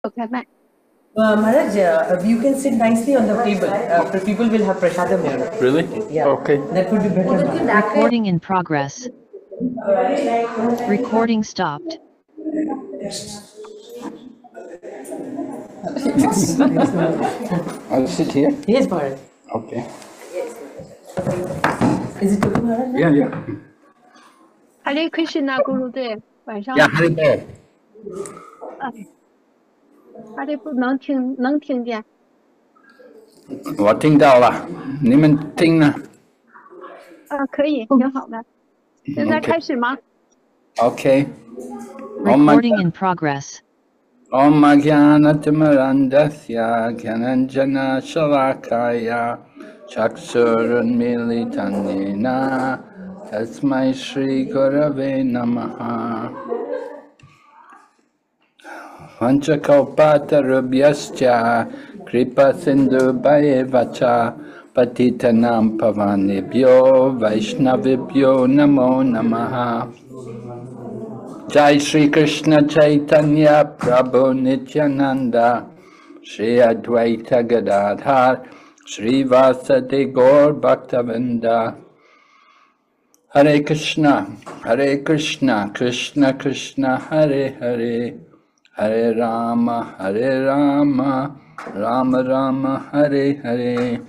Okay, bye. Maharaj, you can sit nicely on the table. People will have prasadam here. Really? Yeah. Okay. That would be better. Recording in progress. Recording stopped. I'll sit here. Yes, Maharaj. Okay. Is it okay, Maharaj? Yeah. Hare Krishna, Gurudev，晚上 Yeah, Hari Bol. ，Hare 不能听见。 我听到了，你们听呢可以，挺好的。现在 OK 开始吗？ ？Okay. Recording in progress. Om Jnanatimirandasya Gyananjana Shalakaya Chaksurunmilitanena Tasmai Shri Gurave Namaha Vanchakalpatarubhyascha Kripa Sindhu Bhayevacha Patitanam Pavanebhyo Vaishnavibhyo Namo Namaha Jai Shri Krishna Chaitanya Prabhu Nityananda Shri Advaita Gadadhar Shri Vasadi Gaur Bhaktavinda Hare Krishna Krishna Krishna Hare Hare Hare Rama Rama Rama Hare Hare.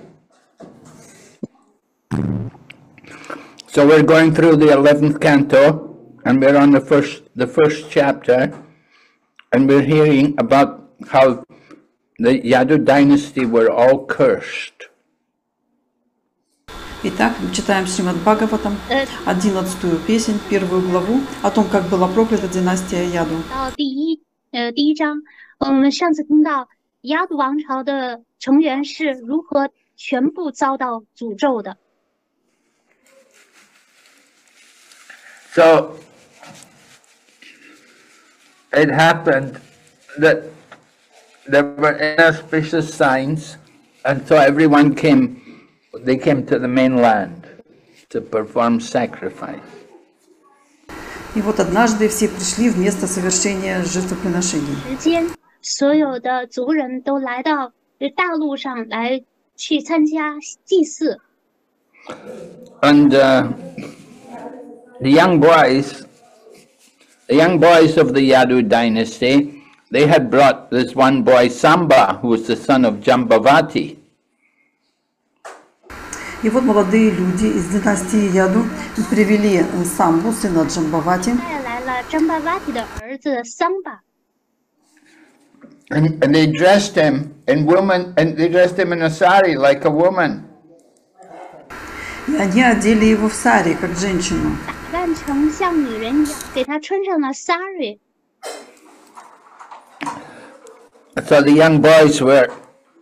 So we're going through the 11th canto. And we're on the first chapter, and we're hearing about how the Yadu dynasty were all cursed. Итак, читаем Шримад Бхагаватам, 11-ю песнь, 1-ю главу, о том, как была проклята династия Яду. 到第一章，我们上次听到亚度王朝的成员是如何全部遭到诅咒的。 So it happened that there were inauspicious signs, and so everyone came to the mainland to perform sacrifice. И вот однажды все пришли в место совершения жертвоприношений. 时间，所有的族人都来到大陆上来去参加祭祀。 And the young boys of the Yadu dynasty, they had brought this one boy, Samba, who was the son of Jambavati. И вот молодые люди из династии Яду привели Самбу, сына Джамбавати. 带来了Jambavati的儿子Samba。 And they dressed him in a sari like a woman. И они одели его в сари, как женщину. 打扮成像女人一样，给他穿上了 sari。 So the young boys were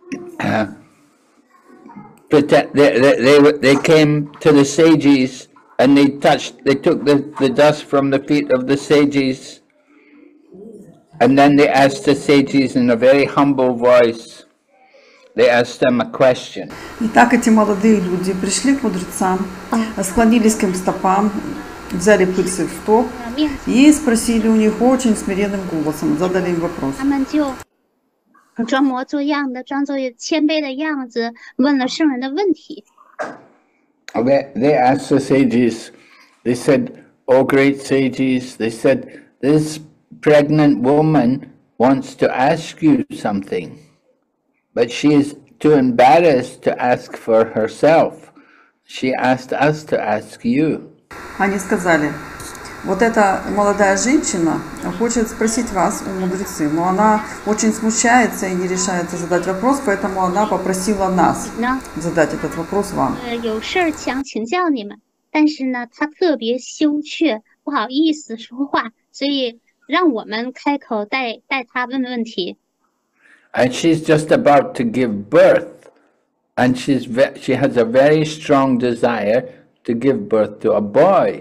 they came to the sages and they took the dust from the feet of the sages, and then they asked the sages in a very humble voice. They asked them a question. И так эти молодые люди пришли к мудрецам, склонились к им стопам, взяли пыльцы в стоп и спросили у них очень смиренным голосом, задали им вопрос. 他们就装模作样的，装作谦卑的样子，问了圣人的问题。 They asked the sages, they said, "Oh great sages," they said, "this pregnant woman wants to ask you something, but she is too embarrassed to ask for herself. She asked us to ask you." Они сказали, вот эта молодая женщина хочет спросить вас, мудрецы, но она очень смущается и не решается задать вопрос, поэтому она попросила нас задать этот вопрос вам. 有事儿想请教你们，但是呢，她特别羞怯，不好意思说话，所以让我们开口带她问问题。 And she's just about to give birth, and she has a very strong desire to give birth to a boy.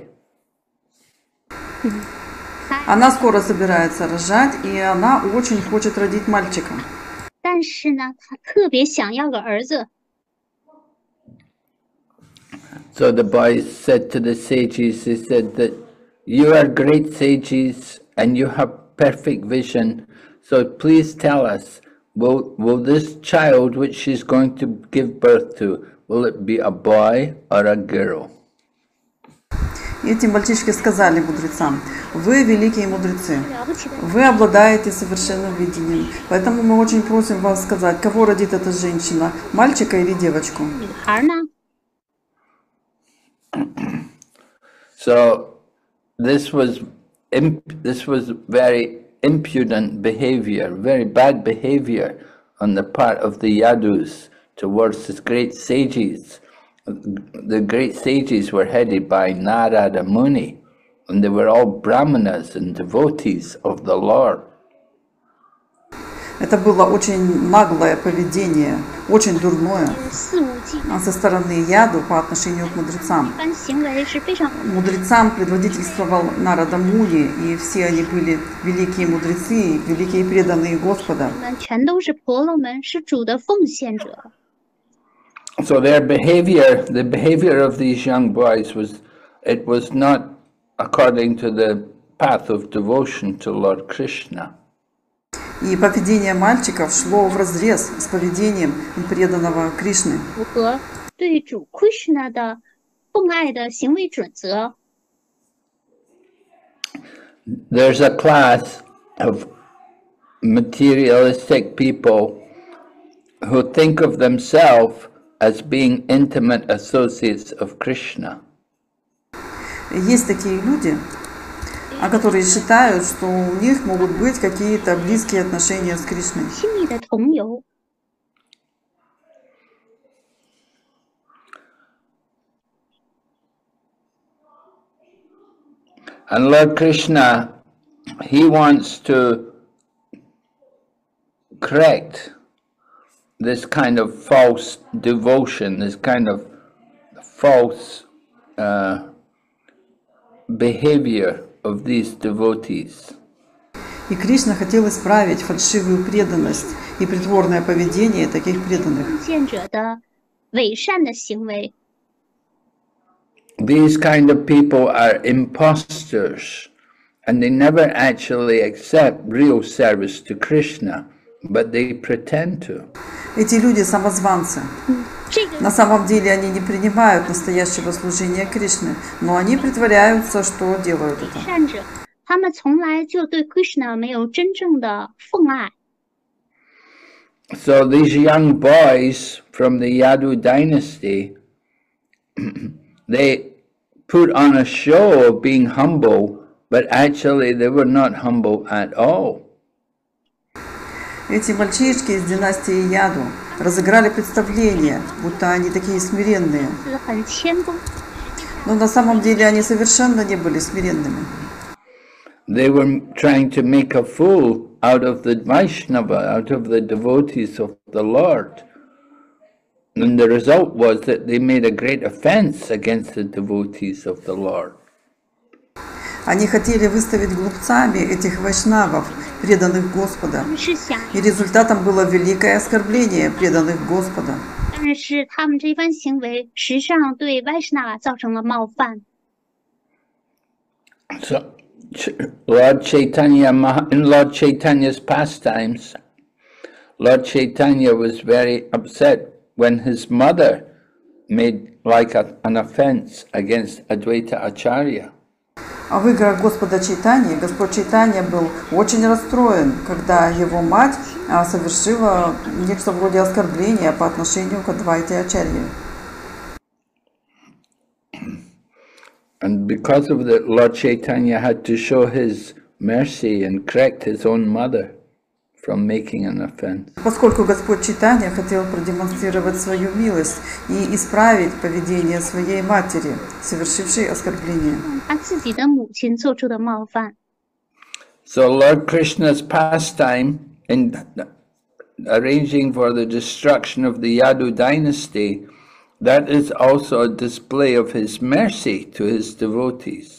Она скоро собирается рожать, и она очень хочет родить мальчика. 但是呢，她特别想要个儿子。 So the boys said to the sages, they said that you are great sages and you have perfect vision. So please tell us, will this child which she's going to give birth to, will it be a boy or a girl? И эти мальчишки сказали мудрецам: вы великие мудрецы, вы обладаете совершенным видением, поэтому мы очень просим вас сказать, кого родит эта женщина, мальчика или девочку? So this was very impudent behavior, very bad behavior on the part of the Yadus towards the great sages. The great sages were headed by Narada Muni, and they were all brahmanas and devotees of the Lord. Это было очень наглое поведение, очень дурное со стороны Яду по отношению к мудрецам. Мудрецам предводительствовал Нарада Муни, и все они были великие мудрецы, великие преданные Господа. So their behavior, the behavior of these young boys was not according to the path of devotion to Lord Krishna. И поведение мальчиков шло вразрез с поведением преданного Кришны. There's a class of materialistic people who think of themselves as being intimate associates of Krishna. Есть такие люди, которые считают, что у них могут быть какие-то близкие отношения с Кришной. And Lord Krishna, he wants to correct this kind of false devotion, this kind of false behavior of these devotees. И Кришна хотел исправить фальшивую преданность и притворное поведение таких преданных. These kind of people are imposters, and they never actually accept real service to Krishna, but they pretend to. Эти люди самозванцы. На самом деле они не принимают настоящего служения Кришны, но они притворяются, что делают это. So these young boys from the Yadu dynasty, they put on a show of being humble, but actually they were not humble at all. Эти мальчишки из династии Яду разыграли представление, будто они такие смиренные. Но на самом деле они совершенно не были смиренными. They were trying to make a fool out of the Vaishnava, out of the devotees of the Lord. And the result was that they made a great offense against the devotees of the Lord. Они хотели выставить глупцами этих вайшнавов, преданных Господа. И результатом было великое оскорбление преданных Господа. So, Lord Chaitanya, in Lord Chaitanya's pastimes, Lord Chaitanya was very upset when his mother made like an offense against Advaita Acharya. А в играх Господа Чайтаньи Господь Чайтанья был очень расстроен, когда его мать совершила нечто вроде оскорбления по отношению к Адвайте Ачарье. And because of that, Lord Chaitanya had to show his mercy and correct his own mother from making an offense. Поскольку Господь Чайтанья хотел продемонстрировать свою милость и исправить поведение своей матери, совершившей оскорбление. So Lord Krishna's pastime in arranging for the destruction of the Yadu dynasty, that is also a display of his mercy to his devotees.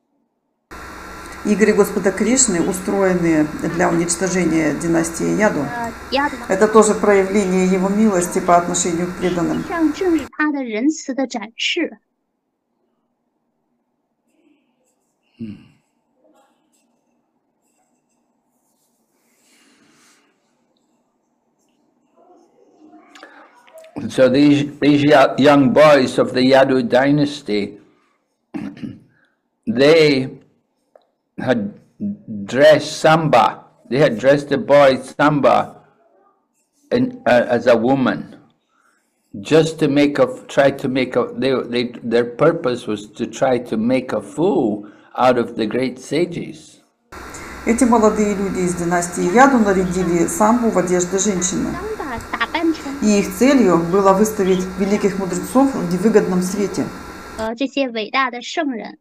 Игры Господа Кришны, устроенные для уничтожения династии Яду, это тоже проявление его милости по отношению к преданным. So these young boys of the Yadu dynasty, they had dressed Samba. They had dressed the boy Samba as a woman, just to their purpose was to try to make a fool out of the great sages. Эти молодые люди из династии Яду нарядили самбу в одежды женщины. 打扮成 И их целью было выставить великих мудрецов в невыгодном свете. 这些伟大的圣人。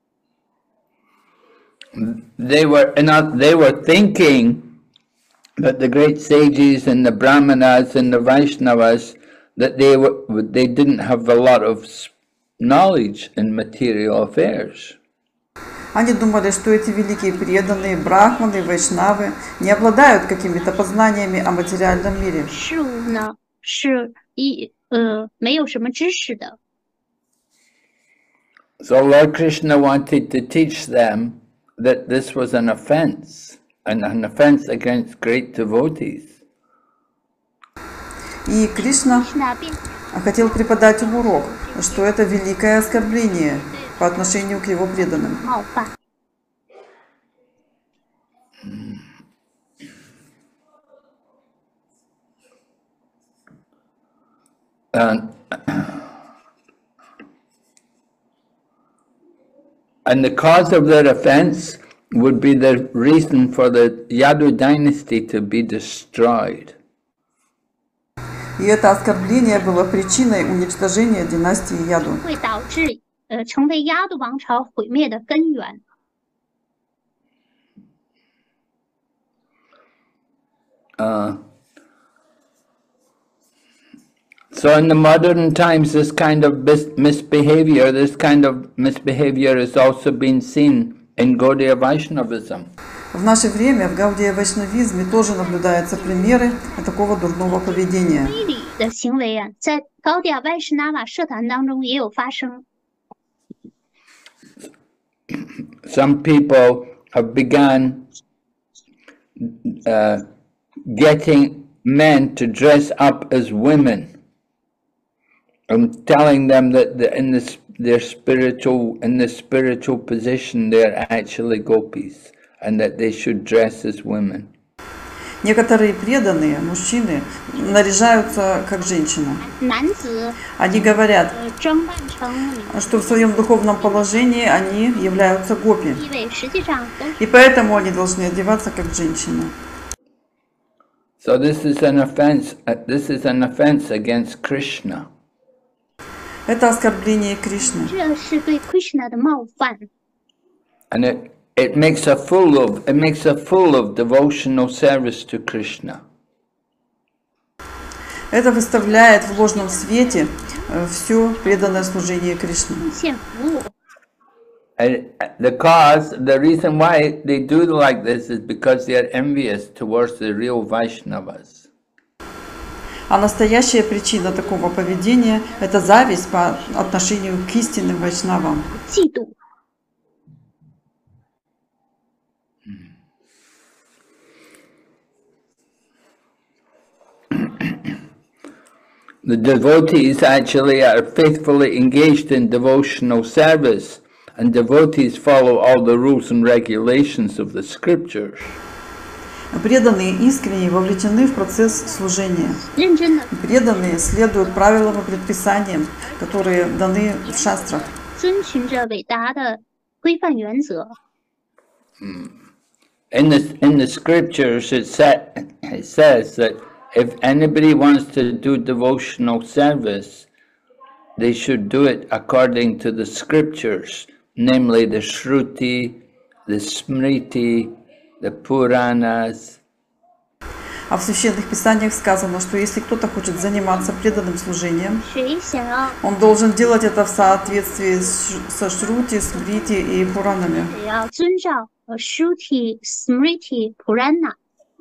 They were thinking that the great sages and the Brahmanas and the Vaishnavas, that they didn't have a lot of knowledge in material affairs. Они думали, что эти великие преданные брахманы, вайшнавы не обладают какими-то познаниями о материальном мире. 事物呢是没有什么知识的。 So Lord Krishna wanted to teach them that this was an offense against great devotees. И Кришна хотел преподать им урок, что это великое оскорбление по отношению к его преданным. 冒犯。 And the cause of their offense would be the reason for the Yadu dynasty to be destroyed. И это оскорбление было причиной уничтожения династии Яду. 会导致成为亚度王朝毁灭的根源。 So in the modern times, this kind of misbehavior is also being seen in Gaudiya Vaishnavism. В наше время в Гаудия Вайшнавизме тоже наблюдаются примеры такого дурного поведения. 非礼的行为啊，在高迪亚外士那瓦社团当中也有发生。 Some people have begun getting men to dress up as women and telling them that in this spiritual position they're actually gopis and that they should dress as women. Некоторые преданные мужчины наряжаются как женщина. 男子 Они говорят, 装扮成女 что в своем духовном положении они являются гопи. 地位，实际上都 И поэтому они должны одеваться как женщина. So this is an offense against Krishna. Это оскорбление Кришны. 这是对 Krishna 的冒犯， And it makes a fool of devotional service to Krishna. Это выставляет в ложном свете все преданное служение Кришне. 献服务。 And the reason why they do like this is because they are envious towards the real Vaishnavas. А настоящая причина такого поведения – это зависть по отношению к истинным вайшнавам. 嫉妒。 The devotees actually are faithfully engaged in devotional service, and devotees follow all the rules and regulations of the scriptures. Преданные искренне вовлечены в процесс служения. 认真的 Преданные следуют правилам и предписаниям, которые даны в шастрах. 遵循着伟大的规范原则。 In the scriptures, it says that if anybody wants to do devotional service, they should do it according to the scriptures, namely the Shruti, the Smriti, the Puranas. А в священных писаниях сказано, что если кто-то хочет заниматься преданным служением, 谁想要 он должен делать это в соответствии со Шрути, Смрити и Пуранами. 也要遵照Shruti, Smriti, Purana。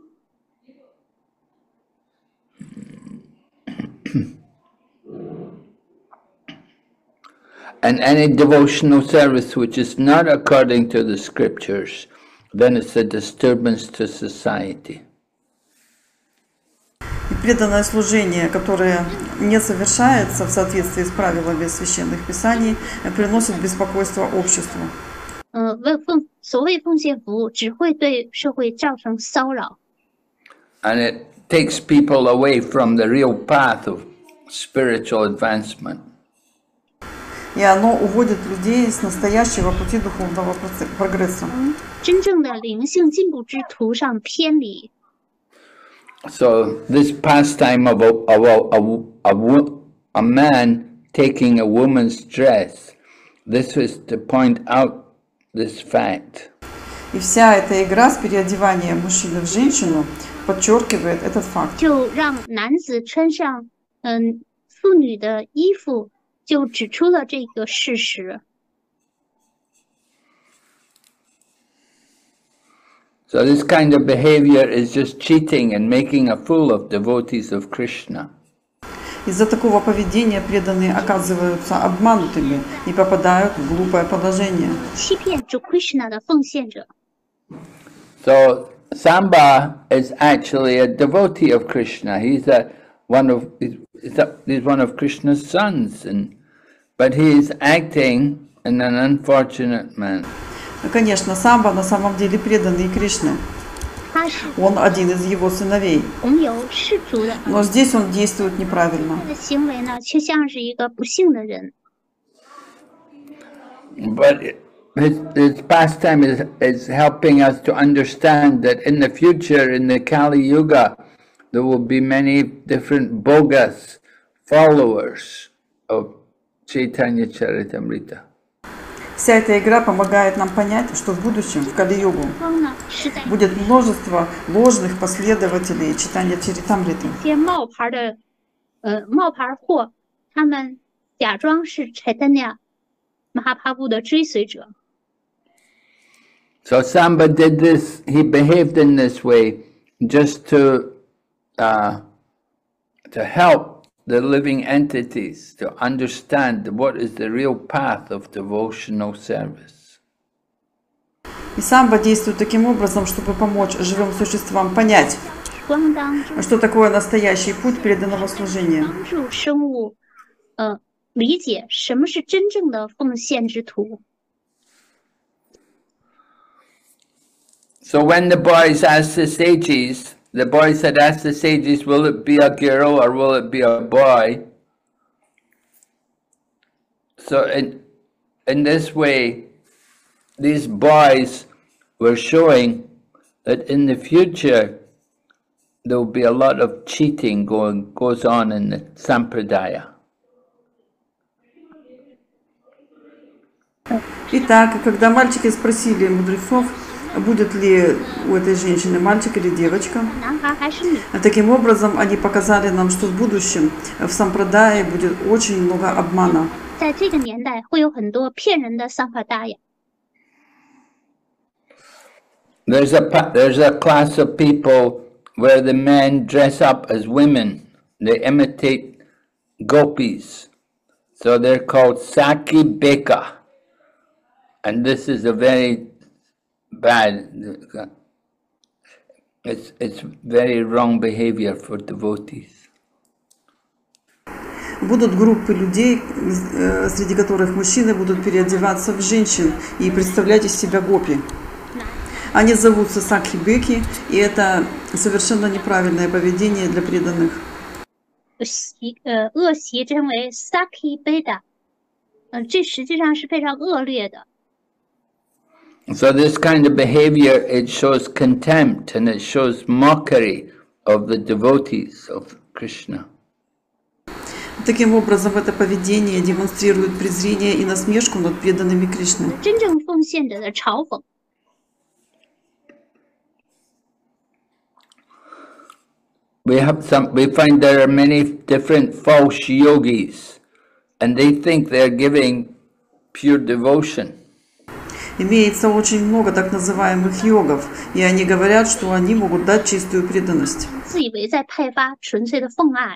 And any devotional service which is not according to the scriptures, then it's a disturbance to society. И преданное служение, которое не совершается в соответствии с правилами священных писаний, приносит беспокойство обществу. 所谓奉献服务只会对社会造成骚扰， And it takes people away from the real path of spiritual advancement. И оно уводит людей с настоящего пути духовного прогресса. 真正的灵性进步之途上偏离。 So this pastime of a man taking a woman's dress, this was to point out this fact. И вся эта игра с переодеванием мужчины в женщину подчеркивает этот факт. 就让男子穿上妇女的衣服，就指出了这个事实。 So this kind of behavior is just cheating and making a fool of devotees of Krishna. Из-за такого поведения преданные оказываются обманутыми и попадают в глупое положение. 欺骗主 Krishna 的奉献者。 So Samba is actually a devotee of Krishna. He's one of Krishna's sons, but he is acting in an unfortunate manner. Конечно, Самба на самом деле преданный Кришне. 他是 Он один из его сыновей. 同有世族的， Но здесь он действует неправильно. 他的行为呢，却像是一个不幸的人。 But his pastime is helping us to understand that in the future, in the Kali Yuga, there will be many different bogus followers of Chaitanya Charitamrita. Вся эта игра помогает нам понять, что в будущем, в Кали-югу, 光呢是在 будет множество ложных последователей читания Чаритамриты. 一些冒牌货，他们假装是 Chaitanya Mahaprabhu 的追随者。 So Samba did this, he behaved in this way just to help the living entities to understand what is the real path of devotional service. И Самба действует таким образом, чтобы помочь живым существам понять, 光当中 что такое настоящий путь преданного служения. 帮助生物理解什么是真正的奉献之途。 So when the boys asked the sages, the boys had asked the sages, will it be a girl or will it be a boy? So in this way, these boys were showing that in the future, there will be a lot of cheating goes on in the Sampradaya. Итак, когда мальчики спросили мудрецов, будет ли у этой женщины мальчик или девочка, 男孩还是女？ таким образом они показали нам, что в будущем в Сампрадае будет очень много обмана. 在这个年代会有很多骗人的桑帕达雅。 There's a class of people where the men dress up as women. They imitate gopis. So they're called Saki Beka. And this is a very bad, it's very wrong behavior for devotees. Будут группы людей, среди которых мужчины будут переодеваться в женщин и представлять из себя гопи. Они зовутся сакхи-беки, и это совершенно неправильное поведение для преданных. 恶习称为 Saki Beta，这实际上是非常恶劣的。 So this kind of behavior, it shows contempt and it shows mockery of the devotees of Krishna. Таким образом, это поведение демонстрирует презрение и насмешку над преданными Кришны. 真正奉献者的嘲讽。 We find there are many different false yogis, and they think they're giving pure devotion. Имеется очень много так называемых йогов, и они говорят, что они могут дать чистую преданность. 自以为在派发纯粹的奉爱。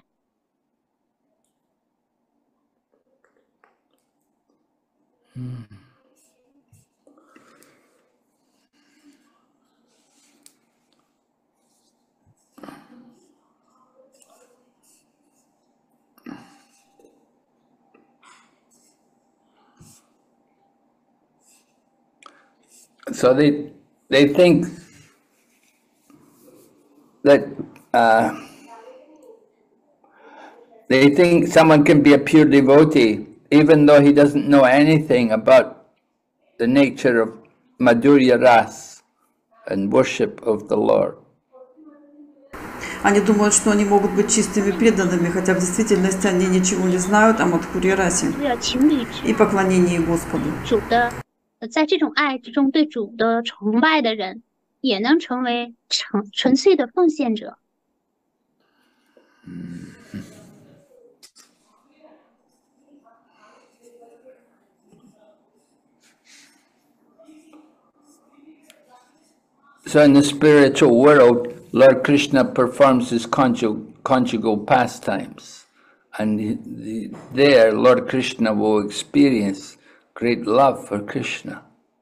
So they think that they think someone can be a pure devotee even though he doesn't know anything about the nature of Madhurya Ras and worship of the Lord. Они думают, что они могут быть чистыми преданными, хотя в действительности они ничего не знают о Мадхурья Расе 为了情侣 и поклонении Господу. 主的，在这种爱之中对主的崇拜的人，也能成为纯粹的奉献者。 So in the spiritual world, Lord Krishna performs his conjugal pastimes, and there Lord Krishna will experience great love for Krishna.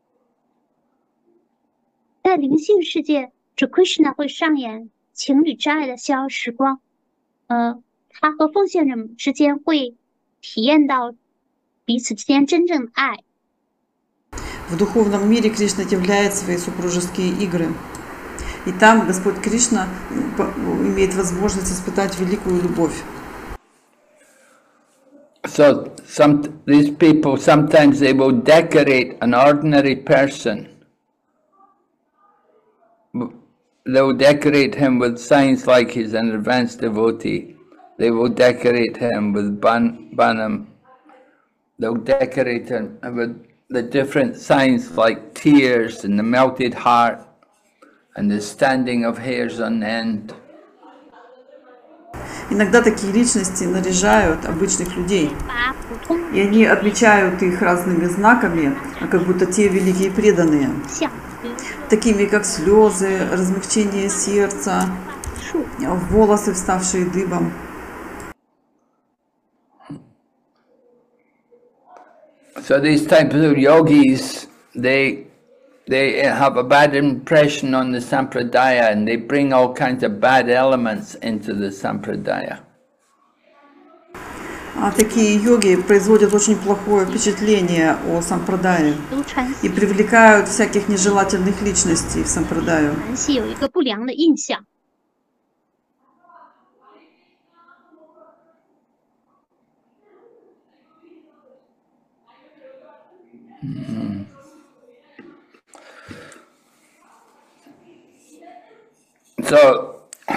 在灵性世界，主 Krishna 会上演情侣之爱的逍遥时光。他和奉献者之间会体验到彼此之间真正的爱。 В духовном мире Кришна являет свои супружеские игры. И там Господь Кришна имеет возможность испытать великую любовь. So these people, sometimes they will decorate an ordinary person. They will decorate him with signs like he's an advanced devotee. They will decorate him with banam. They'll decorate him with the different signs like tears and the melted heart and the standing of hairs on end. Иногда такие личности наряжают обычных людей, 把普通 и они отмечают их разными знаками, как будто те великие преданные, 像 такими как слезы, размягчение сердца, 树 волосы, вставшие дыбом. So these types of yogis, they have a bad impression on the sampradaya, and they bring all kinds of bad elements into the sampradaya. А такие йоги производят очень плохое впечатление о сампрадае 都传 и привлекают всяких нежелательных личностей в сампрадаю. 传系有一个不良的印象。 So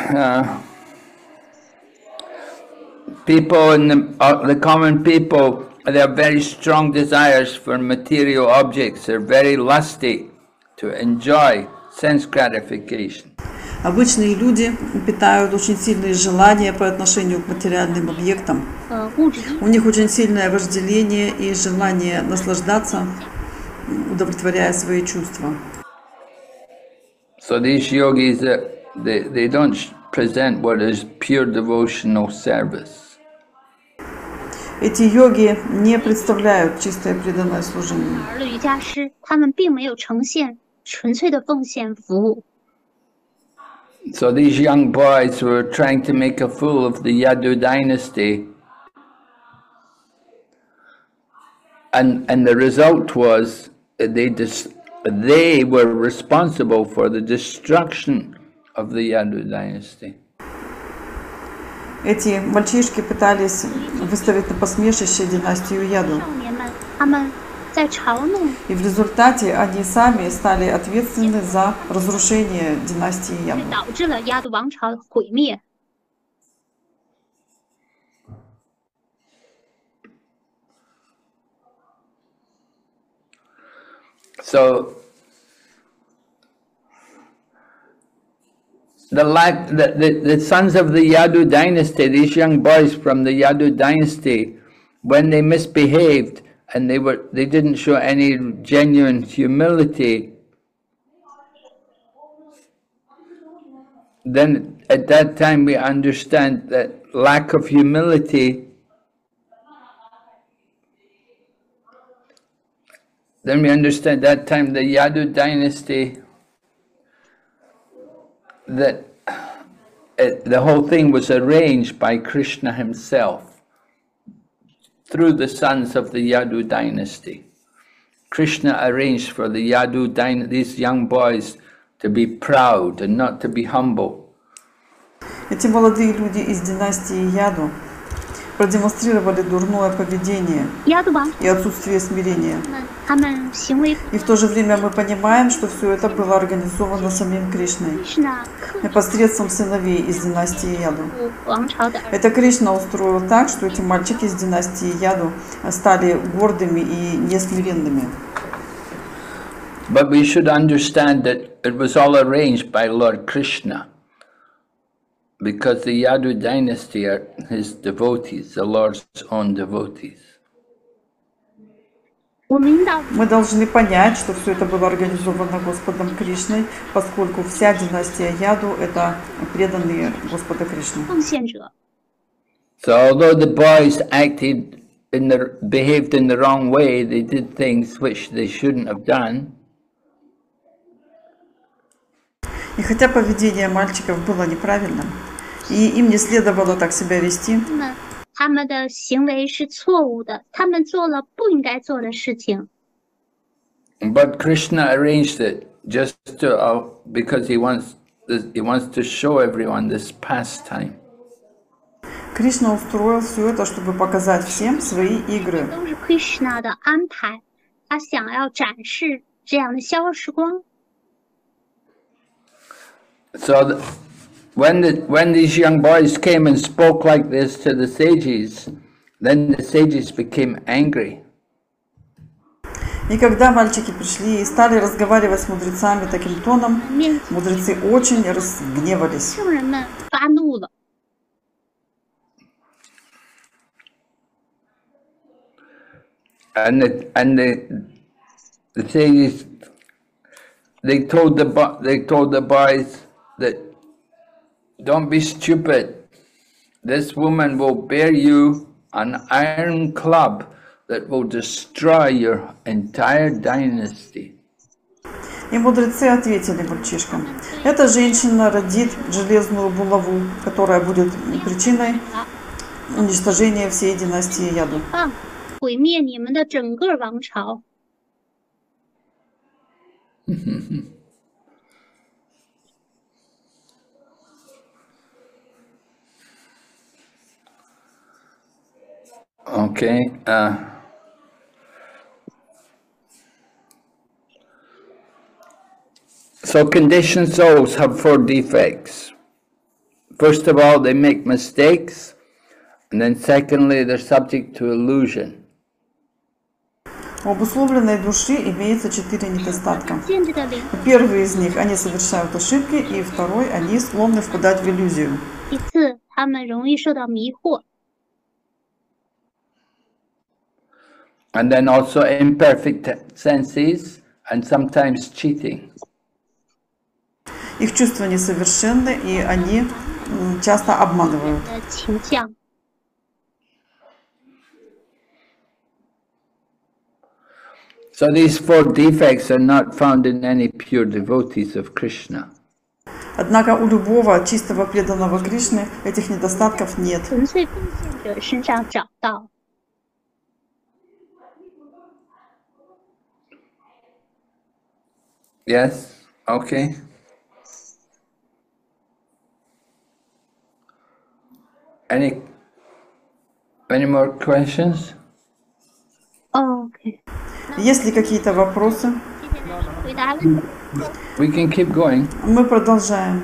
people in the common people, they have very strong desires for material objects. They're very lusty to enjoy sense gratification. Обычные люди питают очень сильные желания по отношению к материальным объектам. 物质 У них очень сильное вожделение и желание наслаждаться, удовлетворяя свои чувства. So these yogis, they don't present what is pure devotional service. Эти йоги не представляют чистое преданное служение. 而的瑜伽师，他们并没有呈现纯粹的奉献服务。 So these young boys were trying to make a fool of the Yadu dynasty, and the result was that they were responsible for the destruction of the Yadu dynasty. Эти мальчишки пытались выставить на посмешище династию Яду. 少年们，他们在嘲弄， И в результате они сами стали ответственны за разрушение династии Яду. 导致了亚度王朝的毁灭。 So the sons of the Yadu dynasty, these young boys from the Yadu dynasty, when they misbehaved and they didn't show any genuine humility, then at that time we understand that lack of humility, then we understand that time the Yadu dynasty, that the whole thing was arranged by Krishna himself through the sons of the Yadu dynasty. Krishna arranged for the Yadu these young boys to be proud and not to be humble. Эти молодые люди из династии Яду продемонстрировали дурное поведение и отсутствие смирения. И в то же время мы понимаем, что все это было организовано самим Кришной посредством сыновей из династии Яду. Это Кришна устроил так, что эти мальчики из династии Яду стали гордыми и несмиренными. But we should understand that it was all arranged by Lord Krishna, because the Yadu dynasty are his devotees, the Lord's own devotees. Мы должны понять, что все это было организовано Господом Кришной, поскольку вся династия Яду — это преданные Господа Кришны. So although the boys behaved in the wrong way, they did things which they shouldn't have done. И хотя поведение мальчиков было неправильным, и им не следовало так себя вести, 他们的行为是错误的，他们做了不应该做的事情。 But Krishna arranged it just to, because he wants to show everyone this pastime. Кришна устроил все это, чтобы показать всем свои игры. 都是 Krishna 的安排，他想要展示这样的消时光。 So when these young boys came and spoke like this to the sages, then the sages became angry. И когда мальчики пришли и стали разговаривать с мудрецами таким тоном, мудрецы очень разгневались. 圣人们发怒了。 And the sages, they told the boys that, don't be stupid. This woman will bear you an iron club that will destroy your entire dynasty. И мудрецы ответили мальчишкам: эта женщина родит железную булаву, которая будет причиной уничтожения всей династии Яду. 毁灭你们的整个王朝。 Okay. So conditioned souls have 4 defects. First of all, they make mistakes, and then secondly, they're subject to illusion. У обусловленной души имеется 4 недостатка. 限制的灵， Первый из них — они совершают ошибки, и второй — они склонны впадать в иллюзию. 其次他们容易受到迷惑， And then also imperfect senses and sometimes cheating. Их чувства несовершенны, и они часто обманывают. 的倾向。 So these 4 defects are not found in any pure devotees of Krishna. Однако у любого чистого преданного Кришны этих недостатков нет. 纯粹奉献者身上找到。 Yes? Okay. Any more questions? OK， Есть ли какие-то вопросы? 回答问题。 We can keep going. Мы продолжаем.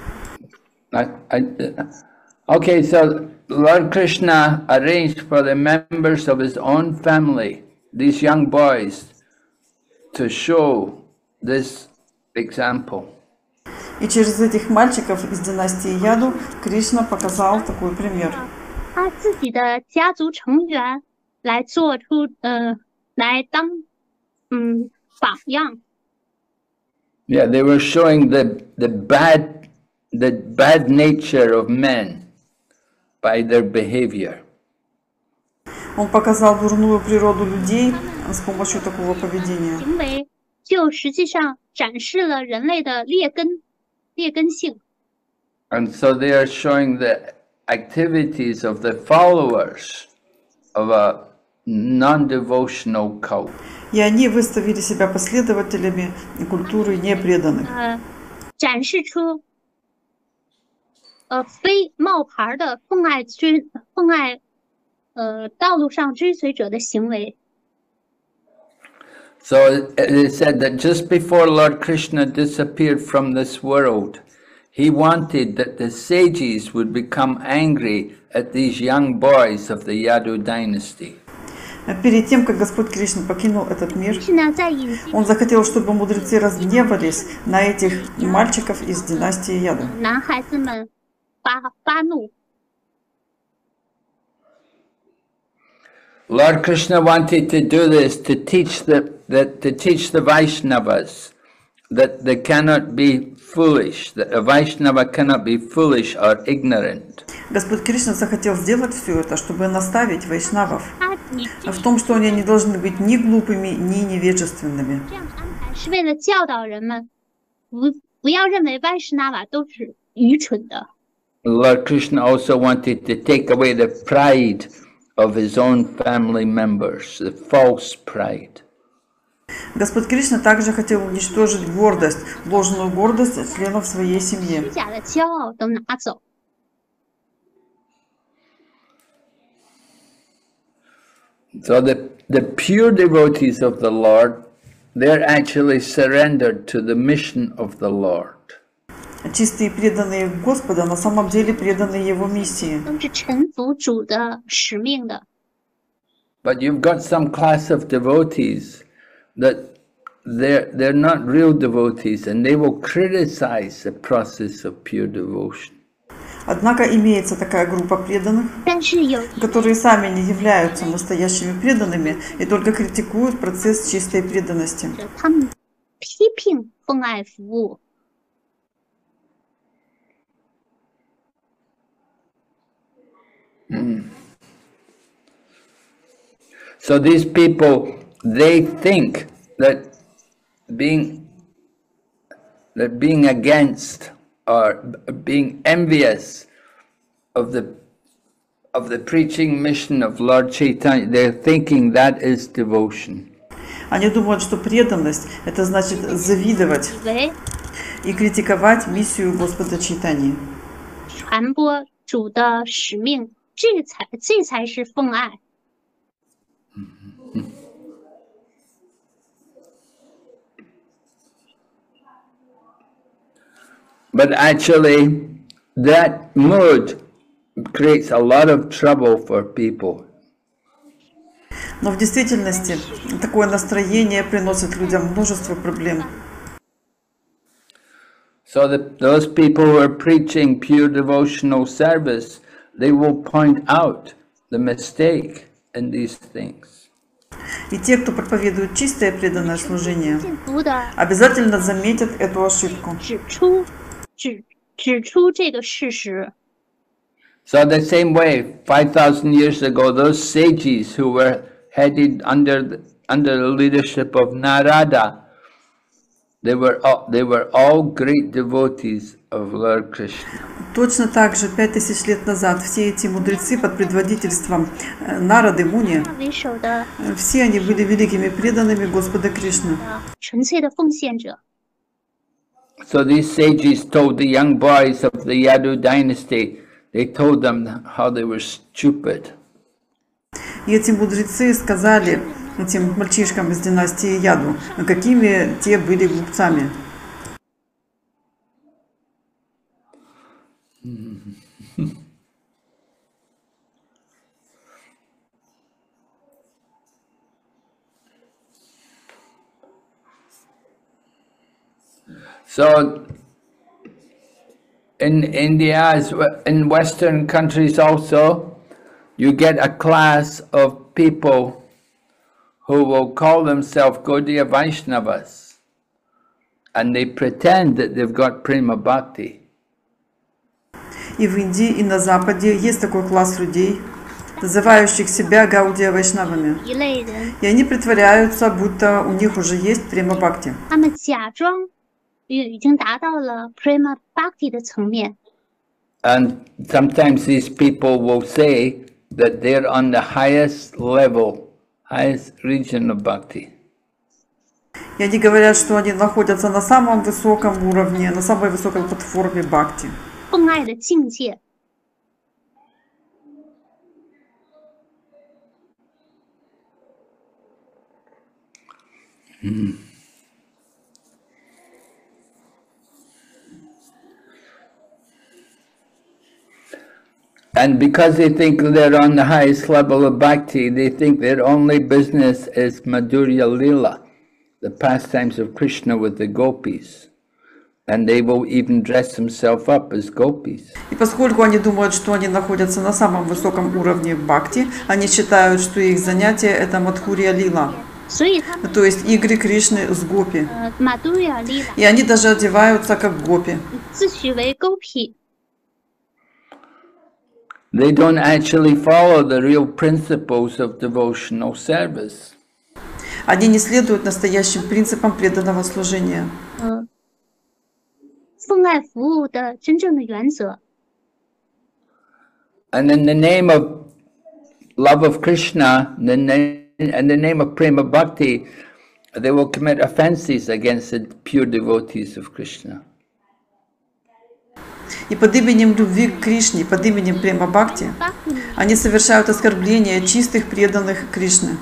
Okay, so Lord Krishna arranged for the members of his own family, these young boys, to show this example. И через этих мальчиков из династии Яду Кришна показал такой пример. 他自己的家族成员来做出来当榜样。 Yeah, they were showing the bad nature of men by their behavior. Он показал дурную природу людей с помощью такого поведения. 行为就实际上展示了人类的劣根性。 And so they are showing the activities of the followers of non-devotional cult. И они выставили себя последователями культуры непреданных. 展示出非冒牌的奉爱道路上追随者的行为。 So it is said that just before Lord Krishna disappeared from this world, he wanted that the sages would become angry at these young boys of the Yadu dynasty. Перед тем, как Господь Кришна покинул этот мир, 是呢，在引经 он захотел, чтобы мудрецы разгневались на этих мальчиков из династии Яду. 男孩子们发怒。 Lord Krishna wanted to do this to teach the Vaishnavas that they cannot be foolish, that a Vaishnava cannot be foolish or ignorant. Господь Кришна захотел сделать все это, чтобы наставить вайшнавов 他你 в том, что они не должны быть ни глупыми, ни невежественными. 这样安排是为了教导人们，不要认为万事那瓦都是愚蠢的。 Lord Krishna also wanted to take away the pride of his own family members, the false pride. Господь Кришна также хотел уничтожить гордость, ложную гордость членов своей семьи. 虚假的骄傲都拿走。 So the pure devotees of the Lord, they're actually surrendered to the mission of the Lord. Чистые преданные Господа на самом деле преданы Его миссии. 都是臣服主的使命的。 But you've got some class of devotees that they're not real devotees, and they will criticize the process of pure devotion. Однако имеется такая группа преданных, 但是有 которые сами не являются настоящими преданными и только критикуют процесс чистой преданности. 他们批评奉爱服务， So these people, they think that being against or being envious of the preaching mission of Lord Chaitanya, they're thinking that is devotion. Они думают, что преданность – это значит завидовать 以为 и критиковать миссию Господа Чайтаньи. 传播主的使命，这才是奉爱。 But actually, that mood creates a lot of trouble for people. Но в действительности такое настроение приносит людям множество проблем. So that those people who are preaching pure devotional service, they will point out the mistake in these things. И те, кто проповедует чистое преданное служение, 信服的 обязательно заметят эту ошибку. 指出这个事实。 So the same way, 5,000 years ago, those sages who were headed under the leadership of Narada, they were all great devotees of Lord Krishna. Точно так же 5000 лет назад все эти мудрецы под предводительством Нарады Муни, 为首的 все они были великими преданными Господа Кришны. 纯粹的奉献者， So these sages told the young boys of the Yadu dynasty, they told them how they were stupid. И эти мудрецы сказали этим мальчишкам из династии Яду, какими те были глупцами. So in India, as in Western countries also, you get a class of people who will call themselves Gaudiya Vaishnavas, and they pretend that they've got prima bhakti. И в Индии, и на Западе есть такой класс людей, называющих себя Гаудия Вайшнавами. 一类人， И они притворяются, будто у них уже есть према бхакти. 他们假装已经达到了 prima bhakti 的层面。 And sometimes these people will say that they're on the highest level highest region of bhakti. И они говорят, что они находятся на самом высоком уровне, на самой высокой платформе бхакти. 奉爱的境界。 And because they think they're on the highest level of bhakti, they think their only business is Madhurya Lila, the pastimes of Krishna with the gopis. And they will even dress themselves up as gopis. И поскольку они думают, что они находятся на самом высоком уровне бхакти, они считают, что их занятие это Мадхурья Лила, 所以他们 то есть игры Кришны с гопи. Мадхурья Лила И они даже одеваются как гопи. 自诩为勾皮， They don't actually follow the real principles of devotional service. Они не следуют настоящим принципам преданного служения. 奉爱服务的真正的原则。 And in the name of love of Krishna, in the name of prema bhakti, they will commit offenses against the pure devotees of Krishna. И под именем любви к Кришне, под именем Према Бхакти, они совершают оскорбления чистых преданных Кришны.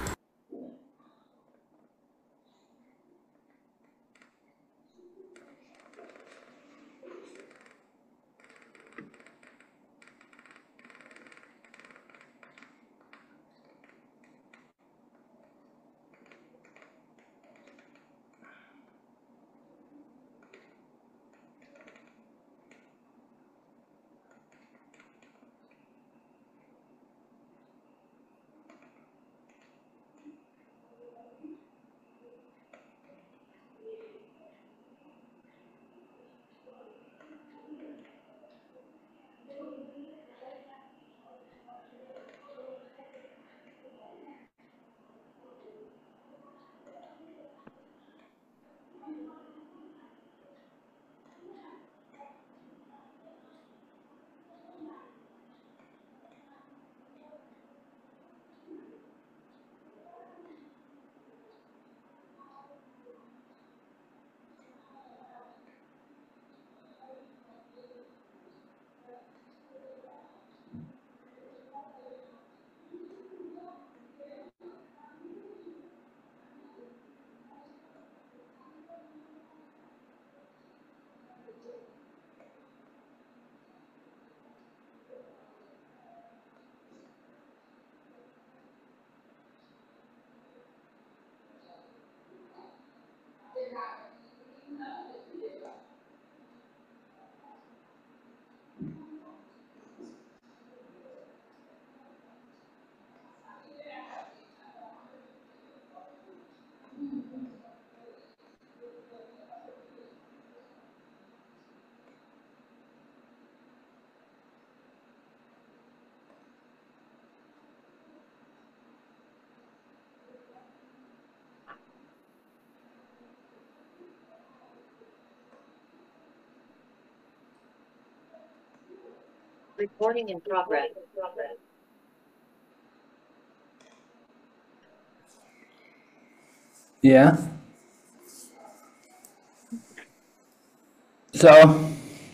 Recording in progress. Yeah. So,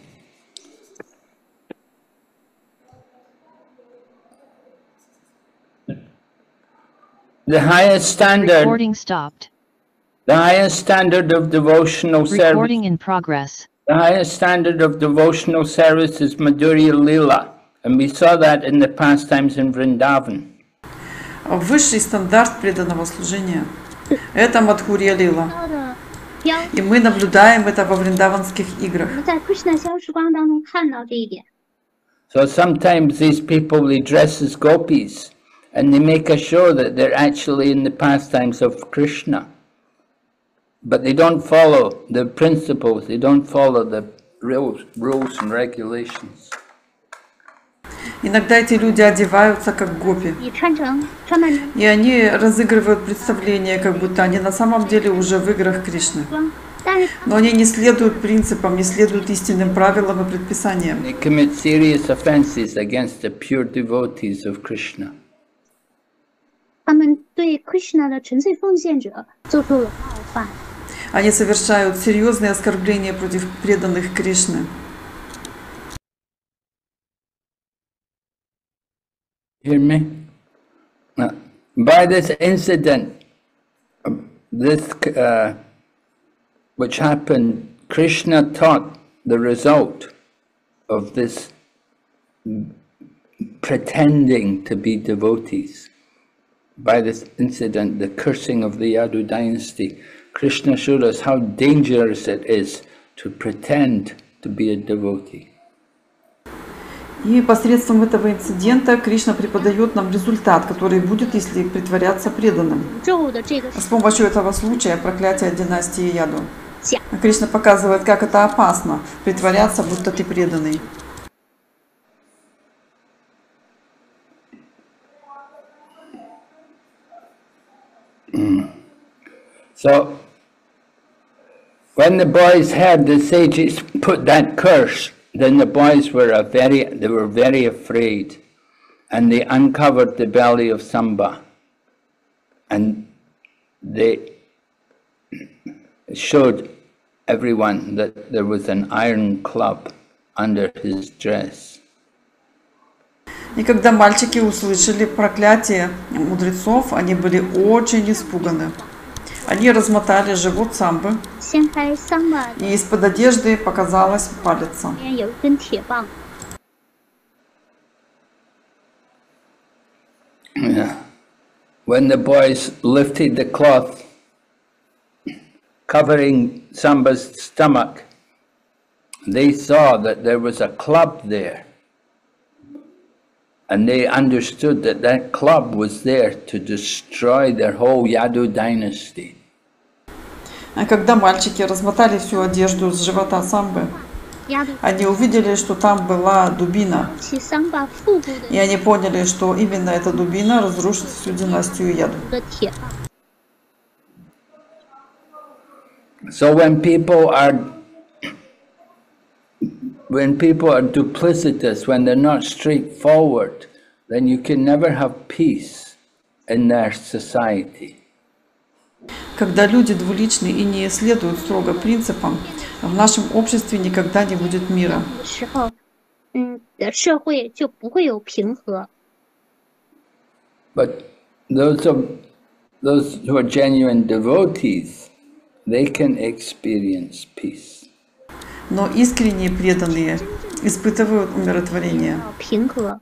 the highest standard, Recording stopped. the highest standard of devotional service, Recording in progress. the highest standard of devotional service is Madhurya Lila, and we saw that in the pastimes in Vrindavan. Высший стандарт преданного служения – это Мадхурья Лила. 高的标， И мы наблюдаем это во вриндаванских 我 играх. 们在 Krishna 消时光当中看到这一点。 So sometimes these people, they dress as gopis, and they make a show that they're actually in the pastimes of Krishna. But they don't follow the principles, they don't follow the rules and regulations. Иногда эти люди одеваются как гопи. 也穿扮成 И они разыгрывают представление, как будто они на самом деле уже в играх Кришны. 光，但是 Но они не следуют принципам, не следуют истинным правилам и предписаниям. They commit serious offenses against the pure devotees of Krishna. 他们对 Krishna 的纯粹奉献者做出了冒犯。 Они совершают серьезные оскорбления против преданных Кришны. Hear me? By this incident, which happened, Krishna taught the result of this pretending to be devotees. By this incident, the cursing of the Yadu dynasty, Krishna showed us how dangerous it is to pretend to be a devotee. И посредством этого инцидента Кришна преподает нам результат, который будет, если притворяться преданным. 咒的这个 С помощью этого случая проклятия династии Яду. 假 Кришна показывает, как это опасно притворяться, будто ты преданный. So, when the boys heard the sages put that curse, then the boys were very afraid, and they uncovered the belly of Samba, and they showed everyone that there was an iron club under his dress. И когда мальчики услышали проклятие мудрецов, они были очень испуганы. Они размотали живот Самбы, 掀开桑巴 и из-под одежды показалась палец. 里面有一根铁棒， Yeah. When the boys lifted the cloth covering Samba's stomach, they saw that there was a club there. And they understood that that club was there to destroy their whole Yadu dynasty. А когда мальчики размотали всю одежду с живота Самбы, 压住 они увидели, что там была дубина. 其桑巴腹部 И они поняли, что именно эта дубина разрушит всю династию Яду. 的铁棒。 So when people are duplicitous, when they're not straightforward, then you can never have peace in their society. Когда люди двуличны и не следуют строго принципам, в нашем обществе никогда не будет мира. 的时候，社会就不会有平和。 But those who are genuine devotees, they can experience peace. Но искренние преданные испытывают умиротворение. 平和。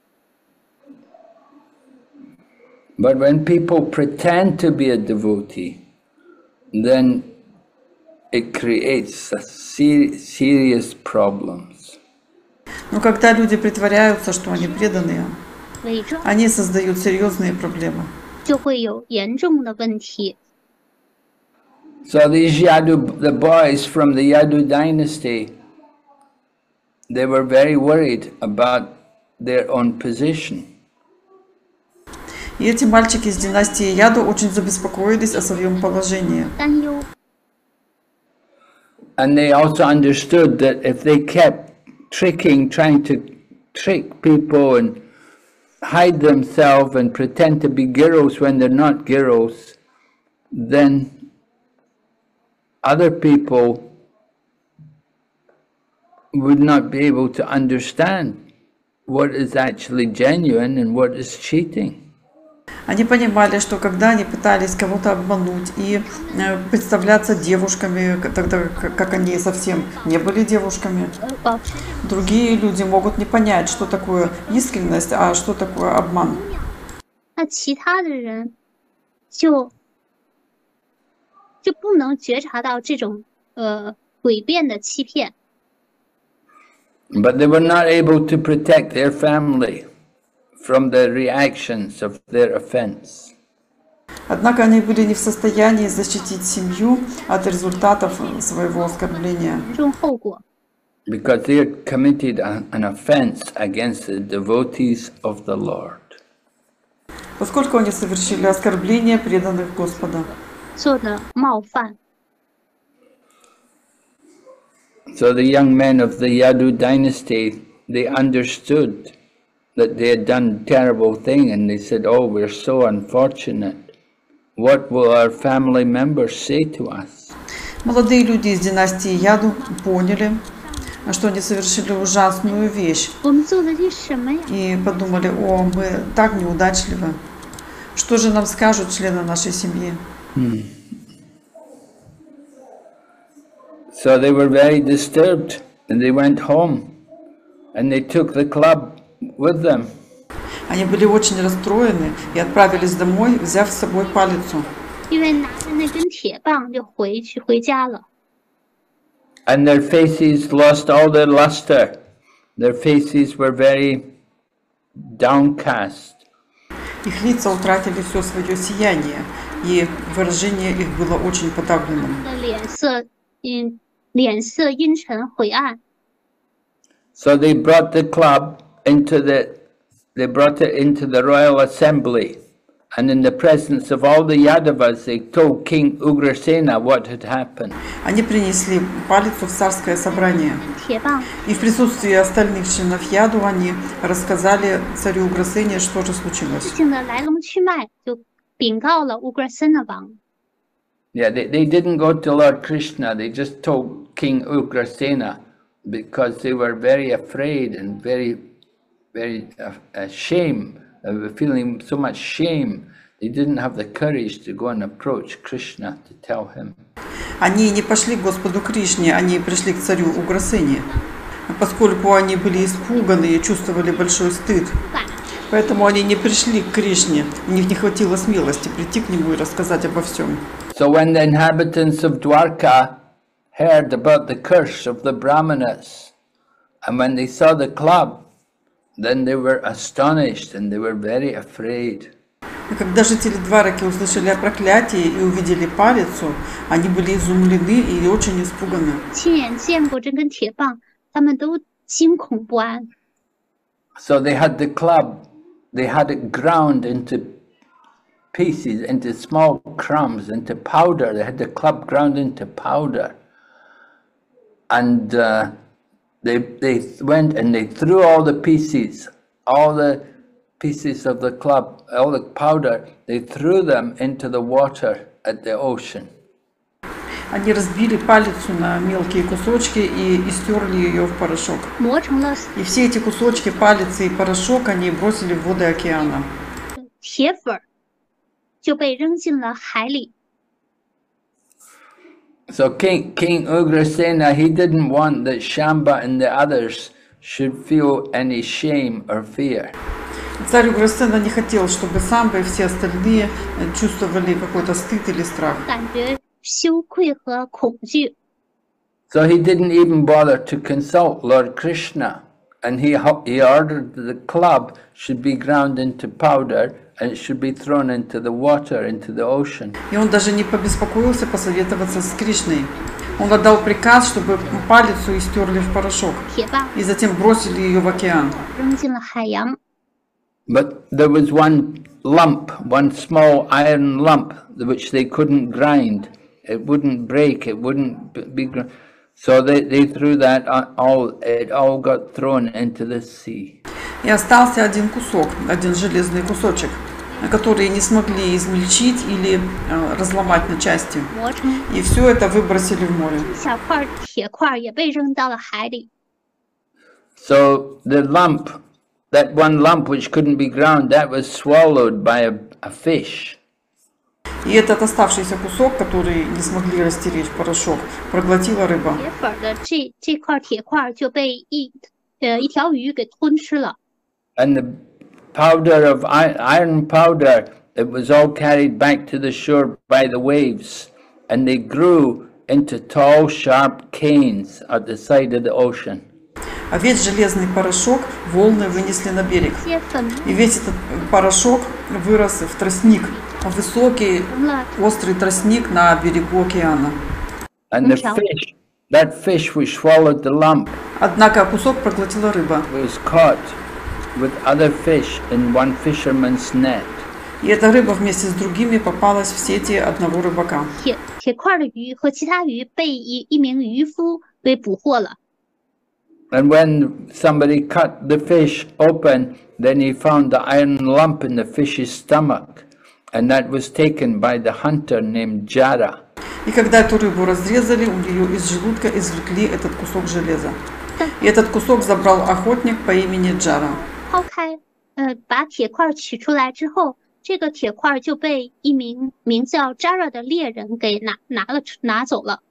But when people pretend to be a devotee, then it creates serious problems. Но когда люди притворяются, что они преданные, 伪装 они создают серьезные проблемы. 就会有严重的问题。 So these the boys from the Yadu dynasty, they were very worried about their own position. И эти мальчики из династии Яду очень забеспокоились о своем положении. 担忧， And they also understood that if they kept trying to trick people and hide themselves and pretend to be girls when they're not girls, then other people would not be able to understand what is actually genuine and what is cheating. Они понимали, что когда они пытались кого-то обмануть и представляться девушками, тогда как они совсем не были девушками, 保持 другие люди могут не понять, что такое искренность, а что такое обман. 那其他的人就不能觉察到这种诡辩的欺骗， But they were not able to protect their family from the reactions of their offense. Однако они были не в состоянии защитить семью от результатов своего оскорбления, 严重后果， Because they had committed an offense against the devotees of the Lord. поскольку они совершили оскорбление преданных Господа. 做的冒犯。 So the young men of the Yadu dynasty, they understood that they had done a terrible thing, and they said, "Oh, we're so unfortunate. What will our family members say to us?" Молодые люди из династии Яду поняли, что они совершили ужасную вещь, 我们做了些什么呀？ и подумали: о, мы так неудачливы. Что же нам скажут члены нашей семьи? So they were very disturbed, and they went home, and they took the club with them. Они были очень расстроены и отправились домой, взяв с собой палицу. 因为拿着那根铁棒就回家了。 And their faces lost all their luster. Their faces were very downcast. Их лица утратили все свое сияние, и выражение их было очень подавленным. 的脸色阴沉晦暗。 So they brought the club they brought it into the royal assembly, and in the presence of all the Yadavas, they told King Ugrasena what had happened. Они принесли палицу в царское собрание, 铁棒 и в присутствии остальных членов Яду они рассказали царю Уграсене, что же 事 случилось. 情的来龙去脉，就禀告了乌格尔森的王。 Yeah, they didn't go to Lord Krishna, they just told King Ugrasena because they were very afraid and very ashamed, feeling so much shame. They didn't have the courage to go and approach Krishna to tell him. Они не пошли к Господу Кришне, они пришли к царю Уграсене, поскольку они были испуганы и чувствовали большой стыд. Поэтому они не пришли к Кришне, у них не хватило смелости прийти к нему и рассказать обо всем. So when the inhabitants of Dwarka heard about the curse of the Brahmanas, and when they saw the club, then they were astonished and they were very afraid. И когда жители Двараки услышали о проклятии и увидели палицу, они были изумлены и очень испуганы. 亲眼见过这根铁棒，他们都惊恐不安。 So they had the club, they had it ground into pieces, into small crumbs, into powder. They had the club ground into powder. And they went and they threw all the pieces of the club, all the powder, they threw them into the water at the ocean. Они разбили палицу на мелкие кусочки и истерли ее в порошок. 磨成了 И все эти кусочки палицы и порошок они бросили в воды океана. 铁粉儿，就被扔进了海里。 So King Ugrasena, he didn't want that Shamba and the others should feel any shame or fear. Царь Уграсена не хотел, чтобы Самба и все остальные чувствовали какой-то стыд или страх. 感觉羞愧和恐惧， So he didn't even bother to consult Lord Krishna, and he ordered that the club should be ground into powder and it should be thrown into the water, into the ocean. И он даже не побеспокоился посоветоваться с Кришной. Он отдал приказ, чтобы палицу истерли в порошок 铁棒 и затем бросили ее в океан. 扔进了海洋。 But there was one lump, one small iron lump, which they couldn't grind. It wouldn't break, it wouldn't be so they threw that it all got thrown into the sea. И остался один кусок, один железный кусочек, который не смогли измельчить или разломать на части. 磨成 И все это выбросили в море. 小块铁块也被扔到了海里。 So the lump, that one lump which couldn't be ground, that was swallowed by a fish. И этот оставшийся кусок, который не смогли растереть в порошок, проглотила рыба. 铁粉儿的这块铁块就被一条鱼给吞吃了。 And the powder of iron powder, it was all carried back to the shore by the waves, and they grew into tall, sharp canes at the side of the ocean. А весь железный порошок волны вынесли на берег. 些粉 И весь этот порошок вырос в тростник, высокий, 成了 острый тростник на берегу океана. And the fish, that fish which swallowed the lump, Однако кусок проглотила рыба. was caught with other fish in one fisherman's net. И эта рыба вместе с другими попалась в сети одного рыбака. 铁块的鱼和其他鱼被一名渔夫给捕获了。 And when somebody cut the fish open, then he found the iron lump in the fish's stomach, and that was taken by the hunter named Jara. И когда эту рыбу разрезали, у нее из желудка извлекли этот кусок железа. И этот кусок забрал охотник по имени Джара. 抛开，把铁块取出来之后，这个铁块就被一名名叫 Jara 的猎人给拿走了。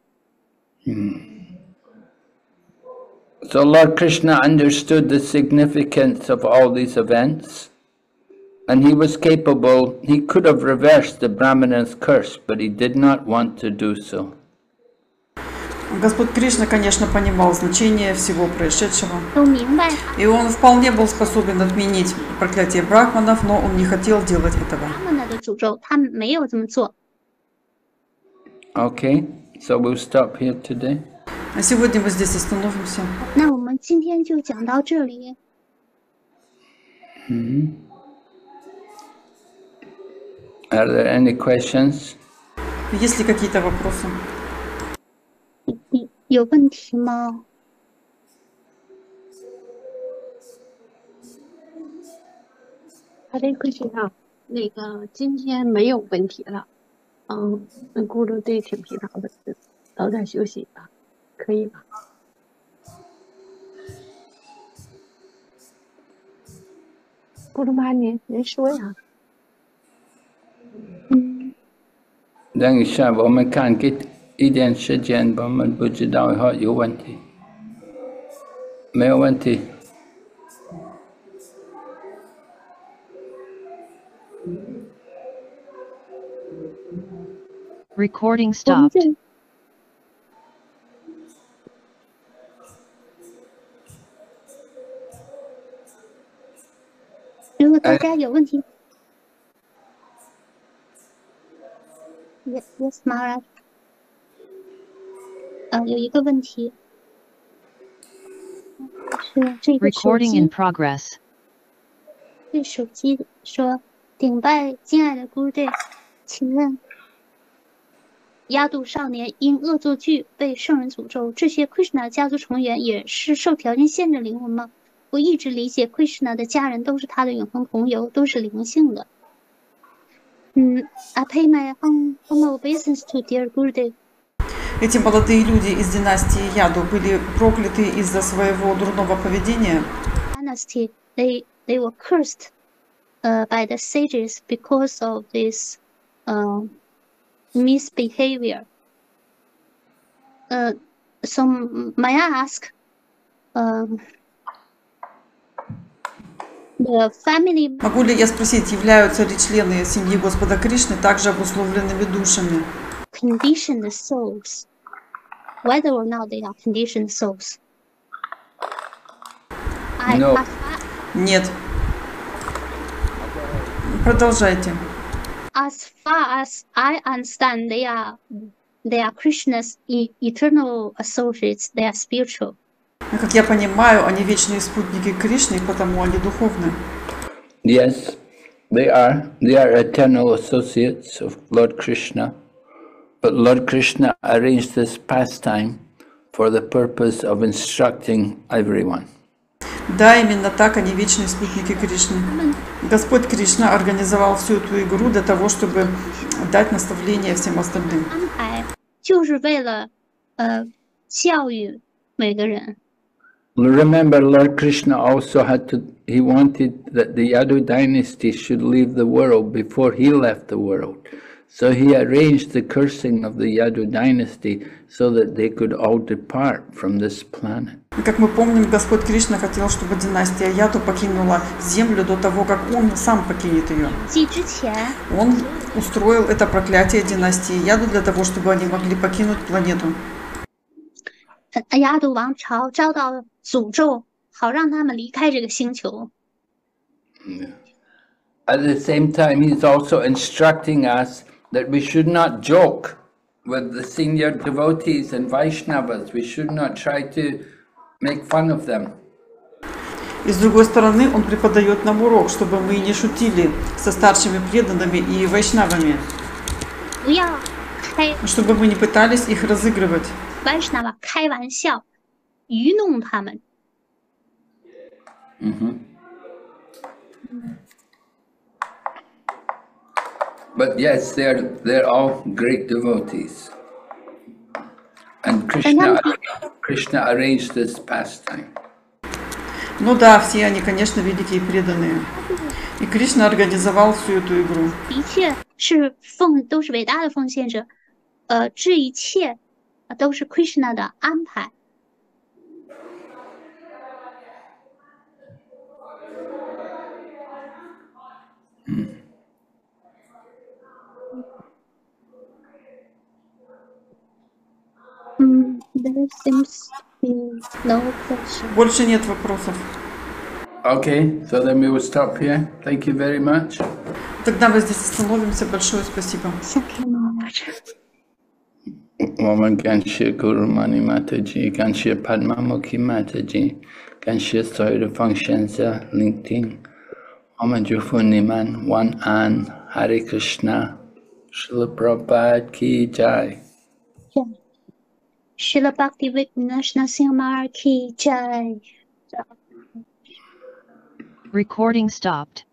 So Lord Krishna understood the significance of all these events, and he was capable, he could have reversed the Brahmana's curse, but he did not want to do so. Господь Кришна, конечно, понимал значение всего происшедшего, 都明白 и он вполне был способен отменить проклятие брахманов, но он не хотел делать этого. 他们的诅咒，他们没有这么做。 Okay, so we'll stop here today. А сегодня мы здесь остановимся. 那我们今天就讲到这里。 Are there any questions? Есть ли какие-то вопросы? 有问题吗？ 好的，कृष्ण啊，那个今天没有问题了，那咕噜对挺疲劳的，早点休息吧，可以吗？咕噜妈，您说呀。 等一下，我们看给一点时间，我们不知道有问题，没有问题。 Recording 我们 stopped. 这如果大家有问题，Yes, Mara。有一个问题，是这个手 Recording in 机， progress. 这手机说顶拜敬爱的姑队，请问亚度少年因恶作剧被圣人诅咒，这些 Krishna 家族成员也是受条件限制灵魂吗？我一直理解 Krishna 的家人都是他的永恒同游，都是灵性的。I pay my humble obeisance to dear Gurudev. Эти молодые люди из династии Яду были прокляты из-за своего дурного поведения. Dynasty, they were cursed by the sages because of this misbehavior. So may I ask, the family Могу ли я спросить, являются ли члены семьи Господа Кришны также обусловленными душами? conditioned souls, whether or not they are conditioned souls? No. Нет. Продолжайте. As far as I understand, they are Krishna's eternal associates. They are spiritual. Как я понимаю, они вечные спутники Кришны, потому они духовны. Yes, they are. They are eternal associates of Lord Krishna. But Lord Krishna arranged this pastime for the purpose of instructing everyone. Да, именно так, они вечные спутники Кришны. Господь Кришна организовал всю эту игру для того, чтобы дать наставление всем остальным. 安排就是为了教育每个人。 Remember, Lord Krishna also he wanted that the Yadu dynasty should leave the world before he left the world. So he arranged the cursing of the Yadu dynasty so that they could all depart from this planet. Как мы помним, Господь Кришна хотел, чтобы династия Яду покинула Землю до того, как Он сам покинет ее. 继之前， Он устроил это проклятие династии Яду для того, чтобы они могли покинуть планету. 亚度王朝遭到了诅咒，好让他们离开这个星球。 At the same time, he's also instructing us that we should not joke with the senior devotees and Vaishnavas. We should not try to make fun of them. И с другой стороны, Он преподает нам урок, чтобы мы не шутили со старшими преданными и вайшнавами, 不要开 чтобы мы не пытались их разыгрывать. Vaishnava 开玩笑，愚弄他们。 But yes, they're all great devotees. And Krishna arranged this pastime. Ну да, все они, конечно, великие преданные. И Кришна организовал всю эту игру. 的确都是伟大的奉献者，这一切都是 Krishna 的安排。There seems to be no question. Больше нет вопросов. Okay, so then we will stop here. Thank you very much. Тогда мы здесь остановимся. Большое спасибо. Woman Ganshya Guru Mani Mataji, Ganshya Padma Mukhi Mataji, Ganshya Soira Functions LinkedIn, Woman Jufuniman, One An, Hare Krishna, Srila Prabhupada Ki Jai. Srila Bhaktivinoda Singh Ki Jai. Recording stopped.